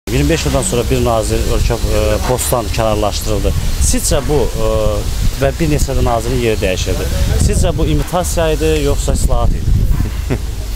25 yıldan sonra bir nazir ölkə postdan kənarlaşdırıldı. Sizcə bu və bir neçə də nazirin yeri dəyişildi. Sizcə bu imitasiya idi, yoxsa islahat idi?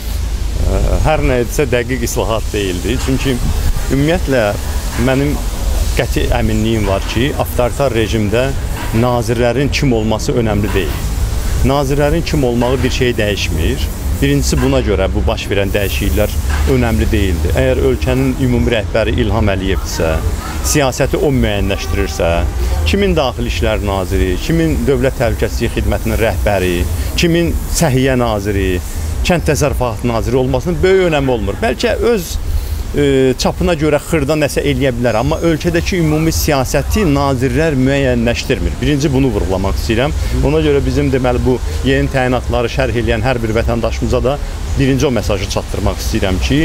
Hər nə edirsə dəqiq islahat deyildi. Çünki ümumiyyətlə mənim qəti əminliyim var ki, avtoritar rejimdə nazirlərin kim olması önəmli deyil. Nazirlərin kim olmağı bir şey dəyişmir. Birincisi buna görə bu baş verən dəyişikliklər önəmli deyildi. Əgər ölkənin ümumi rəhbəri İlham Əliyevdirsə, siyasəti o müəyyənləşdirirsə, kimin daxili işlər naziri, kimin dövlət təhlükəsizlik xidmətinin rəhbəri, kimin səhiyyə naziri, kənd təsərrüfatı naziri olmasının böyük önəmi olmur. Bəlkə öz çapına görə xırda nəsə eləyə bilər, amma ölkədəki ümumi siyasəti nazirlər müəyyənləşdirmir. Birinci bunu vurğulamaq istəyirəm. Ona görə bizim deməli bu yeni təyinatları şərh edən hər bir vətəndaşımıza da birinci o mesajı çatdırmaq istəyirəm ki,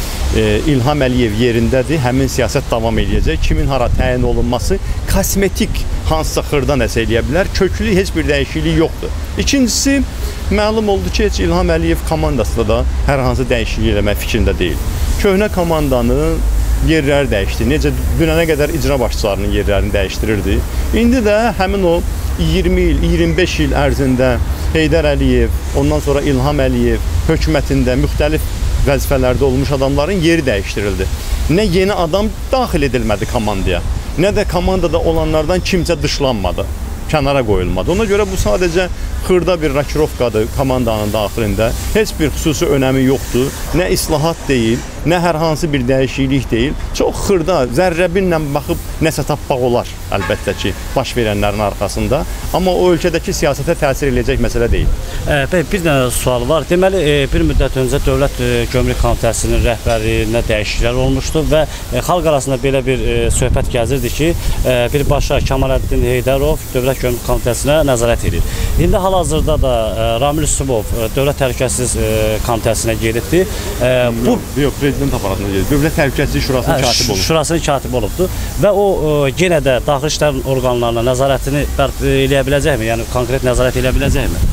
İlham Əliyev yerindədir, həmin siyasət davam edəcək. Kimin hara təyin olunması kosmetik hansısa xırda nəsə eləyə bilər, köklü heç bir dəyişiklik yoxdur. İkincisi, məlum oldu ki, heç İlham Əliyev komandasında da hər hansı dəyişiklik eləmək fikrində deyil. Köhnə komandanın yerləri dəyişdi. Necə dünənə qədər icra başçılarının yerlərini dəyişdirirdi. İndi də həmin o 20 il, 25 il ərzində Heydər Əliyev, ondan sonra İlham Əliyev hökumətində müxtəlif vəzifələrdə olmuş adamların yeri dəyişdirildi. Nə yeni adam daxil edilmədi komandaya, nə də komandada olanlardan kimsə dışlanmadı, kənara qoyulmadı. Ona görə bu sadəcə xırda bir rakirovkadır komandanın daxilində. Heç bir xüsusi önəmi yoxdur. Nə islahat deyil, nə hər hansı bir dəyişiklik deyil. Çox xırda, zərrəbinlə baxıb nəsə tapmaq olar əlbəttə ki, baş verənlərin arxasında. Amma o ölkədəki siyasətə təsir edəcək məsələ deyil. Bir dənə sual var. Deməli, bir müddət öncə Dövlət Gömrük Komitəsinin rəhbərliyinə dəyişikliklər olmuşdu və xalq arasında belə bir söhbət gəzirdi ki, birbaşa Kemaləddin Heydərov Dövlət Gömrük Komitəsinə nəzarət edir. İndi hal-hazırda da Ramil Üsubov Dövlət Təhlükəsizlik Komitəsinə gedibdi. Yox, prezident aparatına gedib. Dövlət Təhlükəsizlik Şurasının katibi olub. Şurasının katibi olubdu və o yenə də daxili işlər orqanlarına nəzarətini bərpa eləyə biləcəkmi? Yəni konkret nəzarət eləyə biləcəkmi?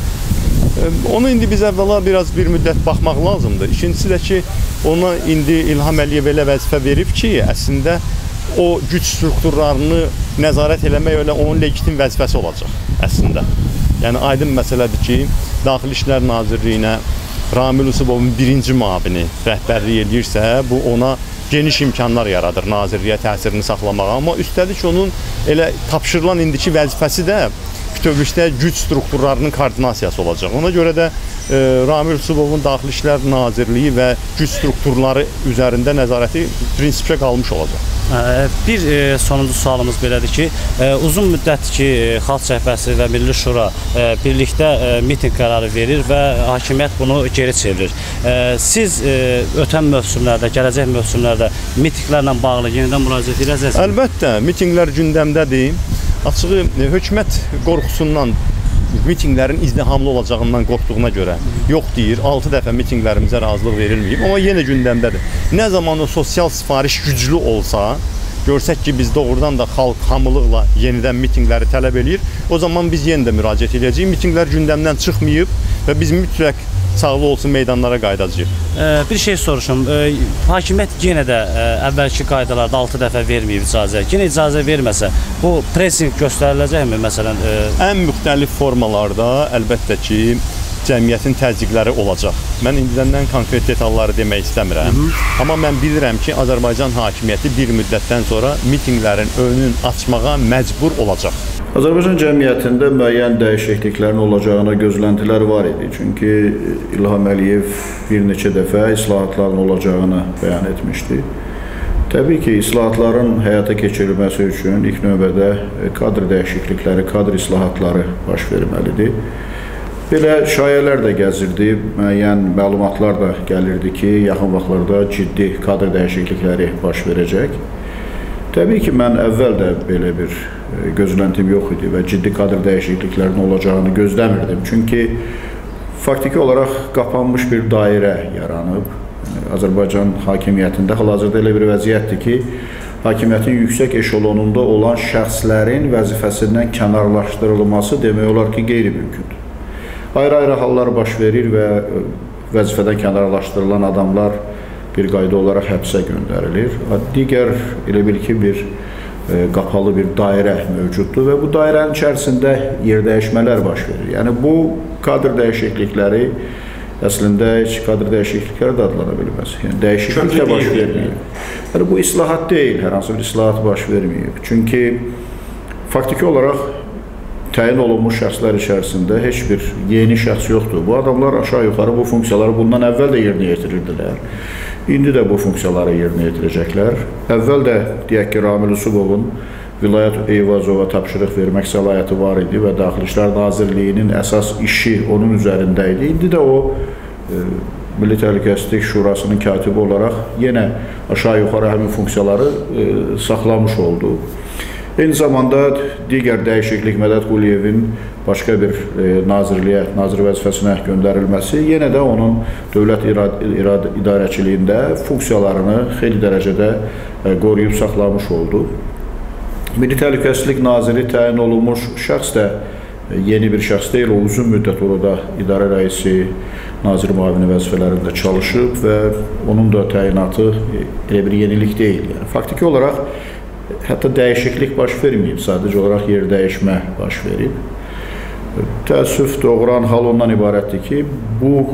Onu indi biz əvvəla bir müddət baxmaq lazımdır. İkincisi də ki, ona indi İlham Əliyev elə vəzifə verib ki, əslində o güc strukturlarını nəzarət eləmək elə onun legitim vəzifəsi olacaq əslində. Yəni aydın məsələdir ki, Daxili İşlər Nazirliyinə Ramil Üsubovun birinci müavini rəhbərlik edirsə, bu ona geniş imkanlar yaradır nazirliyə təsirini saxlamağa. Amma üstəlik onun elə tapşırılan indiki vəzifəsi də bütövlükdə güc strukturlarının koordinasiyası olacaq. Ona görə də Ramil Üsubovun Daxili İşlər Nazirliyi və güc strukturları üzərində nəzarəti prinsipcə qalmış olacaq. Bir sonuncu sualımız belədir ki, uzun müddət ki, Xalq Cəbhəsi və Milli Şura birlikdə miting qərarı verir və hakimiyyət bunu geri çevirir. Siz ötən mövsümlərdə, gələcək mövsümlərdə mitinglərlə bağlı yenidən müraciət edəcəksiniz? Əlbəttə, mitinglər gündəmdədir. Açığı, hökumət qorxusundan, mitinglərin izdihamlı olacağından qorxduğuna görə yox deyir, 6 dəfə mitinglərimizə razılıq verilməyib, amma yenə gündəmdədir. Nə zaman o sosial sifariş güclü olsa, görsək ki, biz doğrudan da xalq hamılıqla yenidən mitingləri tələb edir, o zaman biz yenə də müraciət edəcəyik. Mitinglər gündəmdən çıxmayıb və biz mütləq sağlı olsun meydanlara qayıdacağıq. Bir şey soruşum, hakimiyyət yenə də əvvəlki qaydalarda 6 dəfə verməyib icazə. Yenə icazə verməsə, bu pressing göstəriləcəkmi məsələn? Ən müxtəlif formalarda əlbəttə ki, cəmiyyətin təzyiqləri olacaq. Mən indidəndən konkret detalları demək istəmirəm. Amma mən bilirəm ki, Azərbaycan hakimiyyəti bir müddətdən sonra mitinglərin önünü açmağa məcbur olacaq. Azərbaycan cəmiyyətində müəyyən dəyişikliklərin olacağına gözləntilər var idi. Çünki İlham Əliyev bir neçə dəfə islahatların olacağını bəyan etmişdi. Təbii ki, islahatların həyata keçirilməsi üçün ilk növbədə kadr dəyişiklikləri, kadr islahatları baş verməlidir. Belə şayələr də gəzirdi, müəyyən məlumatlar da gəlirdi ki, yaxın vaxtlarda ciddi kadr dəyişiklikləri baş verəcək. Təbii ki, mən əvvəl də belə bir gözləntim yox idi və ciddi kadr dəyişikliklərinin olacağını gözləmirdim. Çünki faktiki olaraq qapanmış bir dairə yaranıb. Azərbaycan hakimiyyətində hal-hazırda elə bir vəziyyətdir ki, hakimiyyətin yüksək eşelonunda olan şəxslərin vəzifəsindən kənarlaşdırılması demək olar ki, qeyri-mümkündür. Ayrı-ayrı hallar baş verir və vəzifədən kənarlaşdırılan adamlar bir qayda olaraq həbsə göndərilir. Digər elə bil ki, bir qapalı bir dairə mövcuddur və bu dairənin içərisində yerdəyişmələr baş verir. Yəni, bu kadr dəyişiklikləri əslində heç kadr dəyişiklikləri də adlana bilməz. Yəni, dəyişiklik də baş verməyib. Yəni, bu islahat deyil, hər hansı bir islahat baş verməyib. Çünki faktiki olaraq təyin olunmuş şəxslər içərisində heç bir yeni şəxs yoxdur. Bu adamlar aşağı-yuxarı bu funksiyaları bundan əvvəl də yerinə yetirirdilər. İndi də bu funksiyaları yerinə yetirəcəklər. Əvvəl də deyək ki, Ramil Usubovun Vilayət Eyvazova tapşırıq vermək səlahiyyəti var idi və Daxili İşlər Nazirliyinin əsas işi onun üzərində idi. İndi də o Milli Təhlükəsizlik Şurasının katibi olaraq yenə aşağı-yuxarı həmin funksiyaları saxlamış oldu. Eyni zamanda digər dəyişiklik Mədəd Quliyevin başqa bir nazirliyə, nazir vəzifəsinə göndərilməsi yenə də onun dövlət idarəçiliyində funksiyalarını xeyli dərəcədə qoruyub saxlamış oldu. Milli Təhlükəsizlik Naziri təyin olunmuş şəxs də yeni bir şəxs deyil, o uzun müddət orada idarə rəisi, nazir müavini vəzifələrində çalışıb və onun da təyinatı elə bir yenilik deyil. Yəni, faktiki olaraq hətta dəyişiklik baş verməyib, sadəcə olaraq yer dəyişmə baş verib. Təəssüf doğuran hal ondan ibarətdir ki, bu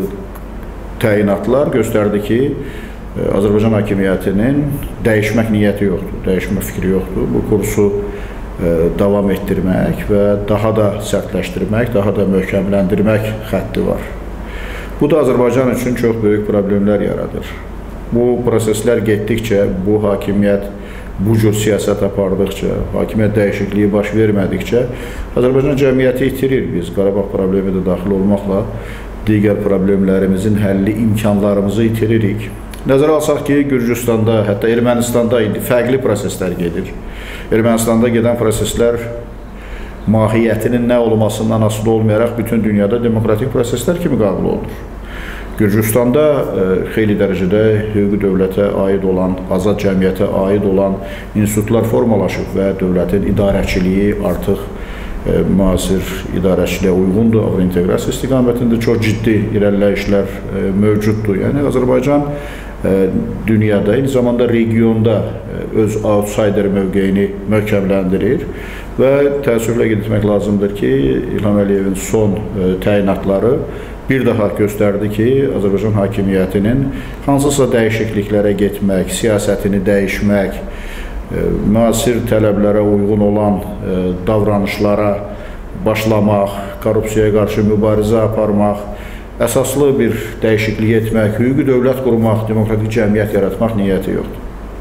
təyinatlar göstərdi ki, Azərbaycan hakimiyyətinin dəyişmək niyyəti yoxdur, dəyişmə fikri yoxdur. Bu kursu davam etdirmək və daha da sərtləşdirmək, daha da möhkəmləndirmək xətti var. Bu da Azərbaycan üçün çox böyük problemlər yaradır. Bu proseslər getdikcə, bu hakimiyyət bu cür siyasət apardıqca, hakimiyyət dəyişikliyi baş vermədikcə Azərbaycan cəmiyyəti itirir. Biz Qarabağ problemi də daxil olmaqla digər problemlərimizin həlli imkanlarımızı itiririk. Nəzərə alsaq ki, Gürcüstanda, hətta Ermənistanda indi fərqli proseslər gedir. Ermənistanda gedən proseslər mahiyyətinin nə olmasından asılı olmayaraq bütün dünyada demokratik proseslər kimi qəbul olunur. Gürcüstanda xeyli dərəcədə hüquqi dövlətə aid olan, azad cəmiyyətə aid olan institutlar formalaşıb və dövlətin idarəçiliyi artıq müasir idarəçiliyə uyğundur. Avrointeqrasiya istiqamətində çox ciddi irəliləyişlər mövcuddur. Yəni, Azərbaycan dünyada, eyni zamanda regionda öz outsider mövqeyini möhkəmləndirir və təəssüflə qeyd etmək lazımdır ki, İlham Əliyevin son təyinatları bir daha göstərdi ki, Azərbaycan hakimiyyətinin hansısa dəyişikliklərə getmək, siyasətini dəyişmək, müasir tələblərə uyğun olan davranışlara başlamaq, korrupsiyaya qarşı mübarizə aparmaq, əsaslı bir dəyişiklik etmək, hüquqi dövlət qurmaq, demokratik cəmiyyət yaratmaq niyyəti yoxdur.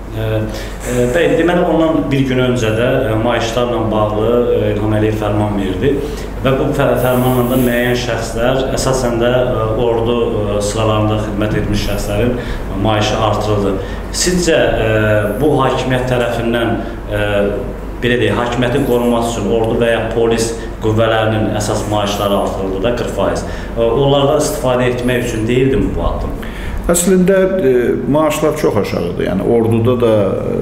Bəy, deməli, ondan bir gün öncə də maaşlarla bağlı İlham Əliyev fərman verdi və bu fərmanla da müəyyən şəxslər, əsasən də ordu sıralarında xidmət etmiş şəxslərin maaşı artırıldı. Sizcə bu hakimiyyət tərəfindən belə deyək, hakimiyyətin qorunması üçün ordu və ya polis qüvvələrinin əsas maaşları artırıldı da 40%. Onlardan istifadə etmək üçün deyildi mi bu addım? Əslində maaşlar çox aşağıdır. Yəni orduda da,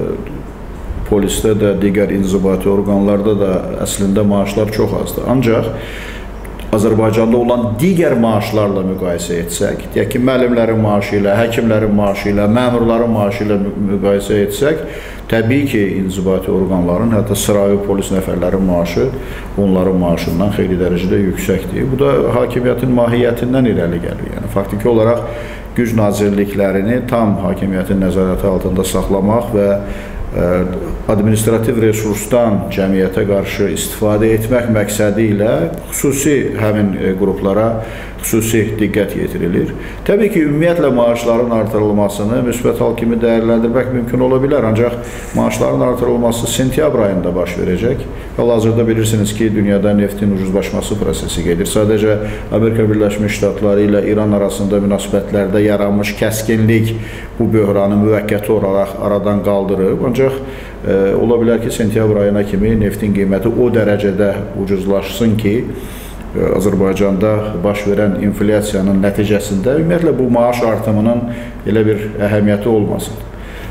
polisdə də, digər inzibati orqanlarda da əslində maaşlar çox azdır. Ancaq Azərbaycanda olan digər maaşlarla müqayisə etsək, deyək ki, müəllimlərin maaşı ilə, həkimlərin maaşı ilə, məmurların maaşı ilə müqayisə etsək, təbii ki, inzibati orqanların, hətta sıravi polis nəfərlərin maaşı onların maaşından xeyli dərəcədə yüksəkdir. Bu da hakimiyyətin mahiyyətindən irəli gəlir. Yəni, faktiki olaraq güc nazirliklərini tam hakimiyyətin nəzarəti altında saxlamaq və administrativ resursdan cəmiyyətə qarşı istifadə etmək məqsədi ilə xüsusi həmin qruplara xüsusi diqqət yetirilir. Təbii ki, ümumiyyətlə maaşların artırılmasını müsbət hal kimi dəyərləndirmək mümkün ola bilər, ancaq maaşların artırılması sentyabr ayında baş verəcək. Hal-hazırda bilirsiniz ki, dünyada neftin ucuzlaşması prosesi gedir. Sadəcə Amerika Birləşmiş Ştatları ilə İran arasında münasibətlərdə yaranmış kəskinlik bu böhranı müvəqqəti olaraq aradan qaldırıb, ancaq ola bilər ki, sentyabr ayına kimi neftin qiyməti o dərəcədə ucuzlaşsın ki, Azərbaycanda baş verən inflyasiyanın nəticəsində ümumiyyətlə bu maaş artımının elə bir əhəmiyyəti olmasın.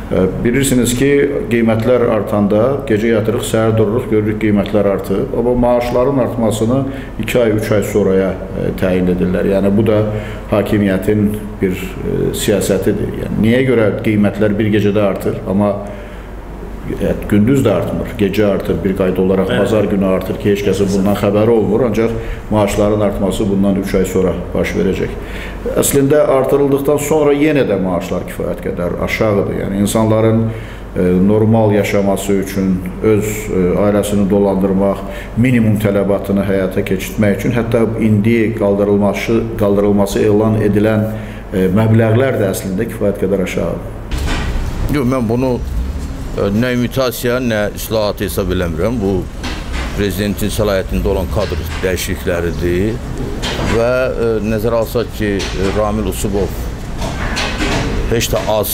Bilirsiniz ki, qiymətlər artanda gecə yatırıq, səhər dururuq, görürük qiymətlər artır. Amma maaşların artmasını 2 ay, 3 ay sonraya təyin edirlər. Yəni bu da hakimiyyətin bir siyasətidir. Yəni niyə görə qiymətlər bir gecədə artır, amma gündüz də artmır, gecə artır, bir qayda olaraq bazar günü artır ki, heç kəsin bundan xəbəri olmur, ancaq maaşların artması bundan 3 ay sonra baş verəcək. Əslində artırıldıqdan sonra yenə də maaşlar kifayət qədər aşağıdır. Yəni insanların normal yaşaması üçün, öz ailəsini dolandırmaq, minimum tələbatını həyata keçirtmək üçün, hətta indi qaldırılması elan edilən məbləğlər də əslində kifayət qədər aşağıdır. Yox, mən bunu nə imitasiya, nə islahat hesab eləmirəm. Bu, prezidentin səlahiyyətində olan kadr dəyişiklikləridir və nəzərə alsaq ki, Ramil Usubov heç də az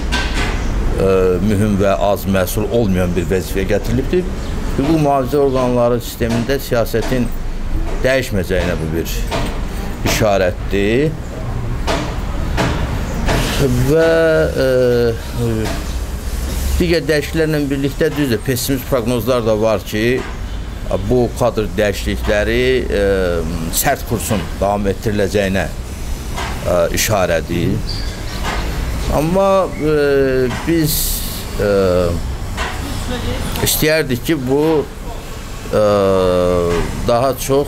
mühüm və az məhsul olmayan bir vəzifəyə gətirilibdir. Bu mühafizə orqanları sistemində siyasətin dəyişməyəcəyinə bu bir işarətdir və digər dəyişikliklərlə birlikdə düzdür, pessimist proqnozlar da var ki, bu kadr dəyişiklikləri sərt kursun davam etdiriləcəyinə işarədir. Amma biz istəyərdik ki, bu daha çox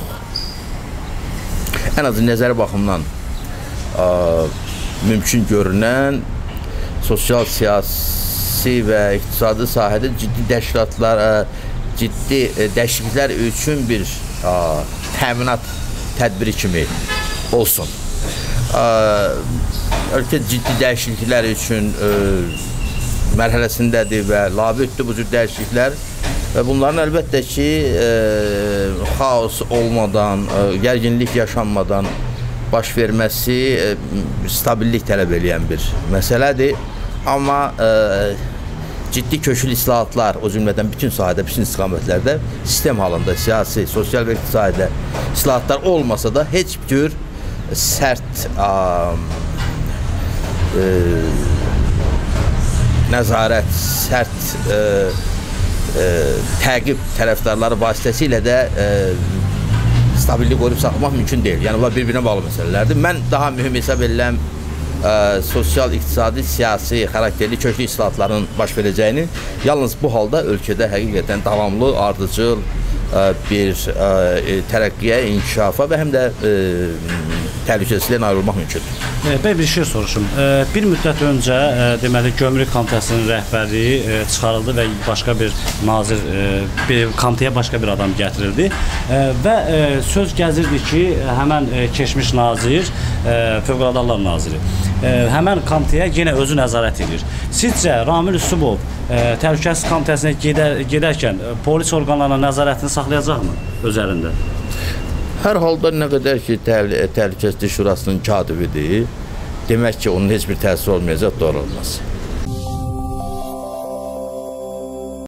ən azı nəzəri baxımdan mümkün görünən sosial siyasi və iqtisadi sahədə ciddi dəyişikliklər üçün bir təminat tədbiri kimi olsun. Ölkə ciddi dəyişikliklər üçün mərhələsindədir və labüddür bu cür dəyişikliklər və bunların əlbəttə ki, xaos olmadan, gərginlik yaşanmadan baş verməsi stabillik tələb edən bir məsələdir. Amma ciddi köklü islahatlar, o cümlədən bütün sahədə, bütün istiqamətlərdə sistem halında siyasi, sosial və iqtisadi islahatlar olmasa da heç bir tür sərt nəzarət, sərt təqib tərəfdarları vasitəsilə də stabillik qoruyub saxlamaq mümkün deyil. Yəni, bunlar bir-birinə bağlı məsələlərdir. Mən daha mühüm hesab ediləm sosial, iqtisadi, siyasi, xarakterli köklü islahatların baş verəcəyini, yalnız bu halda ölkədə həqiqətən davamlı, ardıcıl bir tərəqqiyə, inkişafa və həm də təhlükəsizliyə nail olmaq mümkündür. Bəy, bir şey soruşum. Bir müddət öncə deməli Gömrük Komitəsinin rəhbərliyi çıxarıldı və başqa bir nazir, komitəyə başqa bir adam gətirildi və söz gəzirdi ki, həmən keçmiş nazir, Fövqəladə Hallar naziri həmən komitəyə yenə özü nəzarət edir. Sizcə Ramil Usubov Təhlükəsizlik Komitəsinə gedərkən polis orqanlarına nəzarətini saxlayacaqmı öz əlində? Hər halda nə qədər ki, Təhlükəsizlik Şurasının katibidir, demək ki, onun heç bir təsiri olmayacaq, doğru olmaz.